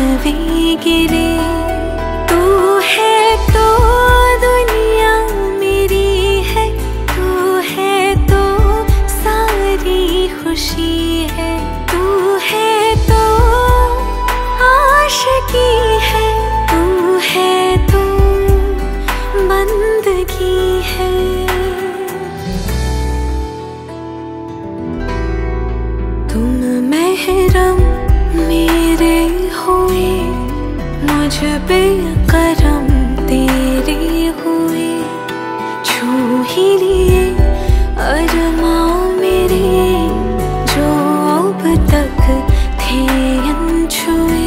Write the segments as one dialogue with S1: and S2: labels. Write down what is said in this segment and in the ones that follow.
S1: जानवे गिरे। तू है तो दुनिया मेरी है, तू है तो सारी खुशी है, तू है तो आशिकी है, तू है तो बंदगी है। तुम महरम मेरे हुए, मुझ पे करम तेरे हुए। छू ही लिए अरमां मेरे जो अब तक थे अनछुए।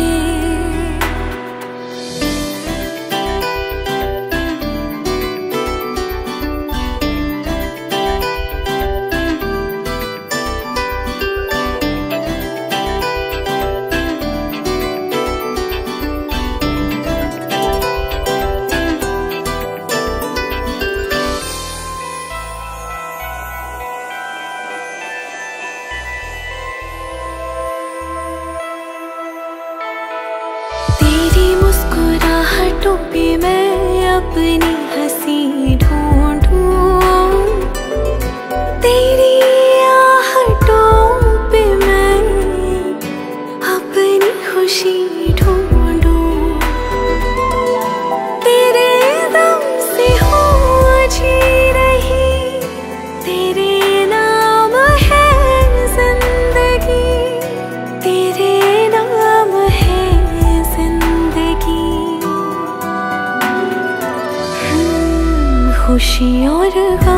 S1: तेरी मुस्कुराहटों पे मैं अपनी हंसी ढूंढूं, तेरी आहटों पे मैं अपनी खुशी ढूंढूं। तेरे दम से हूँ जी रही, तेरे नाम है जिंदगी, तेरे नाम है खुशी और